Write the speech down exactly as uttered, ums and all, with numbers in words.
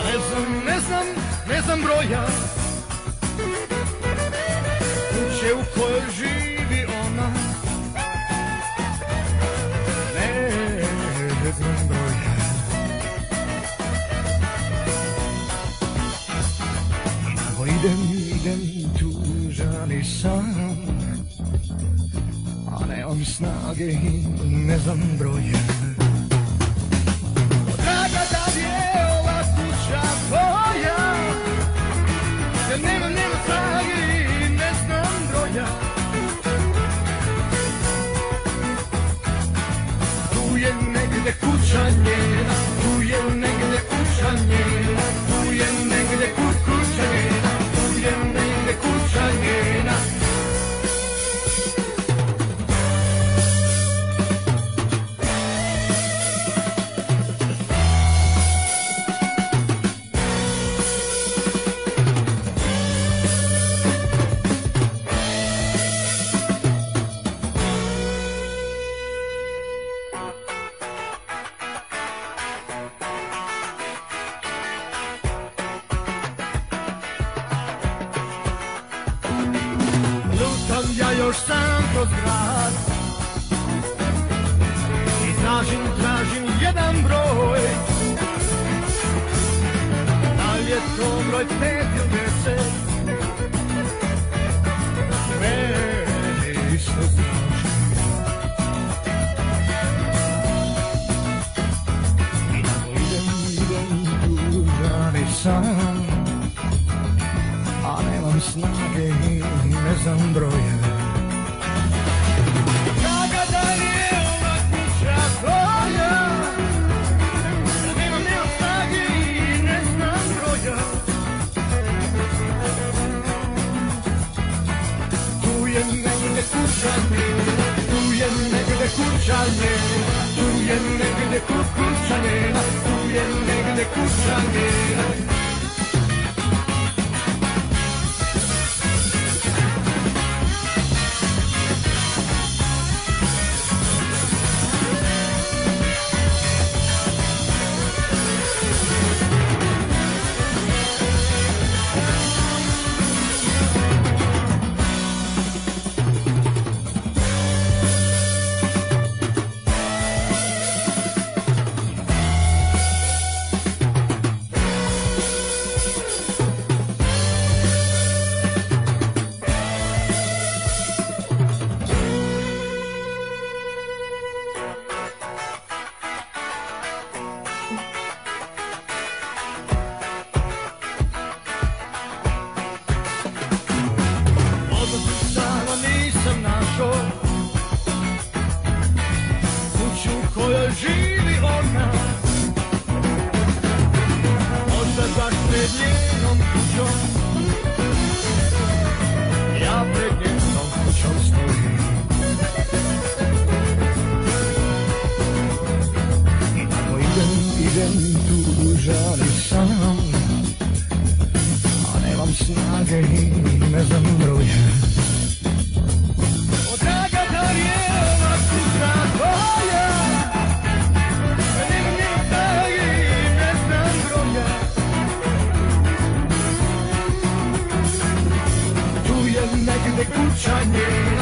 Ne znam, ne znam, ne znam broja kuće u kojoj živi ona. Ne, ne znam broja. I tako idem, idem tužan i sam, a nemam snage i ne znam broja. Draga, da li je ova kuća tvoja? Jer nemam, nemam snage i ne znam broja. Tu je negde kuća njena, tu je negde kuća njena, tu je negde ku, kuća njena, tu je negde kuća njena. Ja još sam kroz grad i tražim, tražim jedan broj. Da li je to broj pet ili deset? Meni isto znači. I tako idem, idem tužan i sam, a nemam snage i ne znam broja. Draga, da li je ova kuća tvoja? Ja nemam, nemam snage i ne znam broja. Tu je negde kuća njena, tu je negde kuća njena, tu je negde ku, kuća njena, tu je negde kuća njena. Kuću u kojoj živi ona, možda baš pred njenom kućom, ja pred njenom kućom stojim. I tako idem, idem tužan i sam, a nemam snage i ne znam broja. Negde kuća njena,